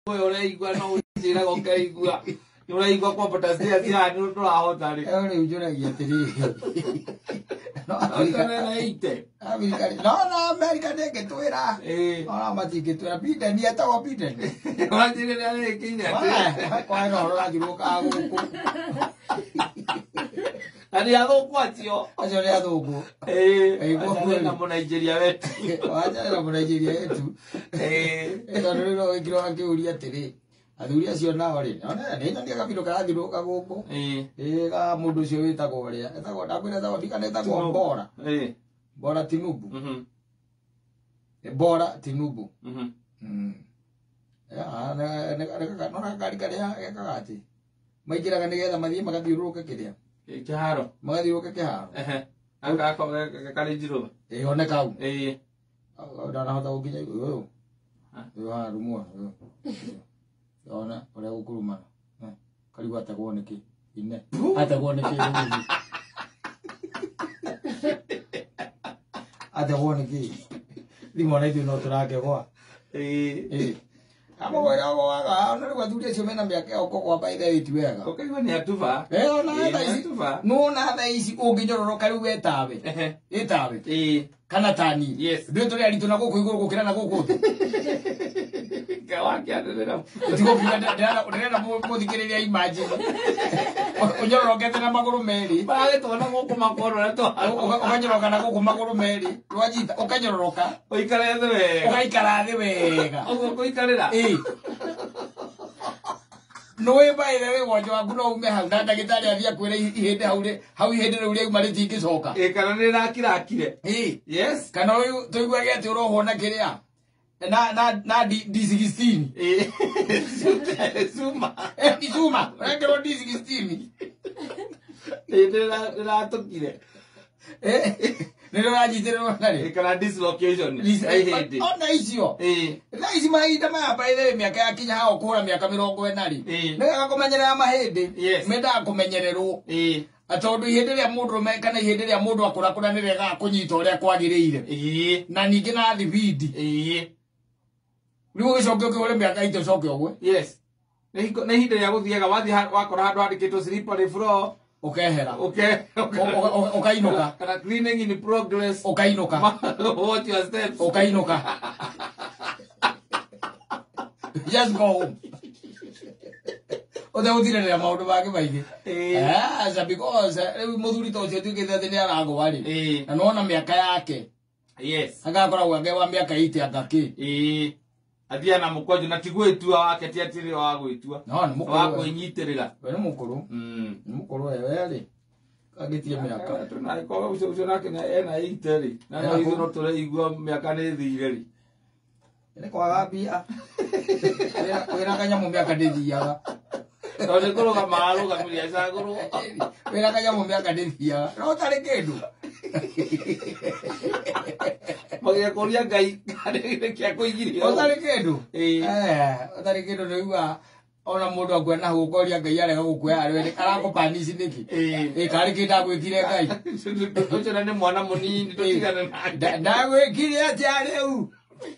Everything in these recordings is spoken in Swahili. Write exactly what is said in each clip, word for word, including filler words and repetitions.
ore igwa no njira goka igwa ore igwa kwa potasia sia anu to ahota ri ore ujura giatiri no na ite America no no America de que tú era eh no mati que tú era Peter ni estaba Peter wa tire na kinya kwa no la giru ka go ari ago kwatio ajo le adogo eh eh kwa na mo Nigeria wetu wacha na mo Nigeria yetu eh ndo no ikiro akiuria tiri athuri acio nao ri ona ni ndia kabiro karathiruka guku eh eh ga mundu cio witagwo ria etagwo ndakwira etagwo ndikana etagwo Bora eh Bora Tinubu mhm Bora Tinubu mhm mm ya na na na gari gari ya kagati maikiraga nigetha mathie magathiuruka kiria kiharo magathiuruka kiharo eh aka ko kale jiro eh one kau eh ndana hota gukinya uyu uyu harumu ona ore gukurumana karibu atagwo niki ine atagwo niki atagwo niki limona itu no turake kwa eh eh amo wera waga ona kwa thuria cio mena miaka ya ukoko kwa ithe itu wega okaigwa ni atuva eh ona tha ici no na tha ici unginyororoka riu wetawe eh etawe eh kana tani yes ndio tuli alitu na guku iguru gukira na guku kawaki aderera tigo pia ndara ndara mo thikiriria imagine unyororokete na maguru meri bale tona guku makoro na to ukanyoroka na guku maguru meri twajita ukanyororoka uikara thĩ wega ugaikara thĩ wega uguo kuikarira eh noe baire we wojo waku no ume hau na ndagitari athia kwira ihinde hau ri hau ihinde riu ri uma ritingicoka eh kana ni rakirakire eh yes kana uyu tuiguage ati uroho na kiria na na na D sixteen eh suma eh suma rekero D sixteen eh ndira ndira tukire eh nero ajitero nare eh kana dislocation ai hinde ona icio eh na ici mahinda maya baire miaka yakinya hao kura miaka mirongo enari nega kumenyerera mahindi menda kumenyererwo eh atondu ihinde ria mundu me kana ihinde ria mundu akura kura ni rega kunyita uria kwagiriire eh na ningi na thibidi eh riu gicoke ukihore miaka ite coke ogwe yes na ihinde ria guthiega wathi wakora handu handikitwo slippery floor ukehera okay ukainuka kana cleaning in progress ukainuka watch your steps ukainuka just go home oda uthirira maundu bangi maingi eh as because riu muthuri to cio tuikite thini aragwari na nona miaka yake yes agakoragwo age wa miaka ite agaki eh athia na mukojo na tigwitua wake ti atiri wa gwitua no ni mukuru wa kwinyitirira we ni mukuru mm ni mukuru wewe ri agitie miaka tuna ko ucio ucio nake na ena iteri na no ithuno tule igua miaka ni thire ri ni kwaga bia wira kanya mu miaka ndithiaga tondu kuruga maru gamiria caguru wira kanya mu miaka ndithiaga no tari kindu magia kuria ngai kare kia kuigiria otari kindu eh otari kindu niwa ona mundu akwena hukoria ngai arega gukuya arwe arakupanisi niki eh kari kinda gwikire ngai ucio na ni mwana munini tutigane na ndagwikire atia riu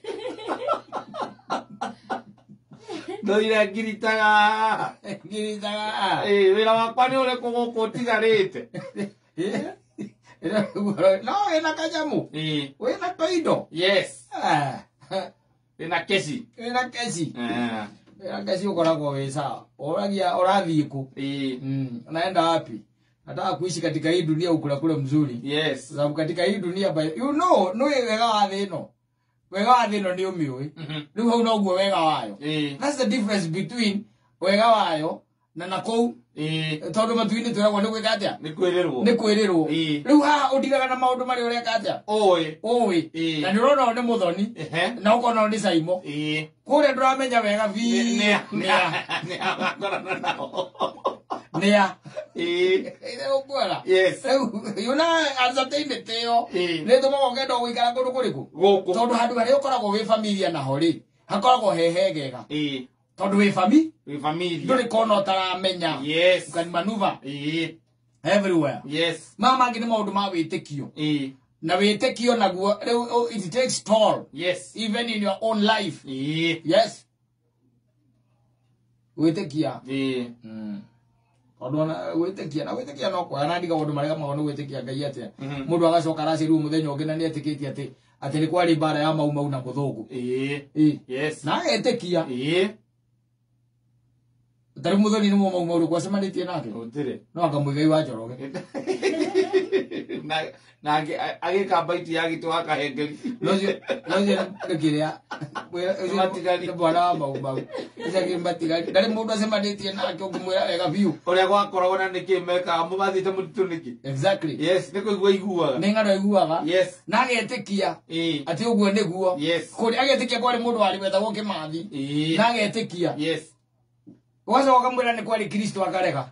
Ndoira ngiritaga ngiritaga eh wira wakwa ni ure kuguku tigarite eh no ena kanyamu eh wena toindo yes ah ena kesi ena kesi eh ena kesi ukoragwo wisa oragia orathie ku eh mm naenda wapi nataka kuishi katika hii dunia ukula kule mzuri yes sababu katika hii dunia you know no wega wa thino wega wa thino ni umiwe riu hau no guo wega wayo that's the difference between wega wayo na nakou eh tondu matuini twiragwo ni gwika atia ni kwirirwo ni kwirirwo riu ha udigaga na maundu mari ureka atia oi oi na ndirona ni muthoni na ukona ni saimo eh kure nduramenya wega vi ni ni akorana nao nia eh ile ukwara yes yuna azatainde teo ne to mo ngendo gwikara kundu kuriku guku tondu handu hari ukoragwo wi familia na hori hakoragwo hehegega eh tondu wi fami wi familia nduri kono taramenya yes you can maneuver eh everywhere yes mama ngine maundu ma witikio eh na witikio naguo it takes toll yes even in your own life eh yes gwĩtĩkia ĩ tondũ ona gwĩtĩkia na gwĩtĩkia no kwa na ndiga ũndũ marega magono gwĩtĩkia Ngai atĩa mũndũ agacoka aracirirwo mũthenya ũngĩ na nĩetĩkĩtie atĩ atĩ nĩ kwari mbara ya mau mau na mũthũngũ ĩ yes na etĩkia ĩ Dari muthoni ni mau mau kwa semanĩtie nake ũtire no anga mũigai wa Njoroge na na agĩka baiti ya gitu akahengeri no cio no cio ngĩrĩa matigari bwana mau mau icagi matigari ndari mũndũ acemanĩtie nake ũngĩmwĩra wega biũ ũrĩa gwakoragwo na nĩkĩ mekaga mũmathĩte mũtitũ nĩkĩ exactly yes nĩ kũigua iguaga nĩ ng'ano iguaga yes na agetĩkia ĩ atĩ ũguo nĩguo yes kũrĩ agetĩkia kwari mũndũ warĩ wetagwo Kĩmathi ĩ na agetĩkia yes wacoka kamwĩra nĩ kwari Kristo akarega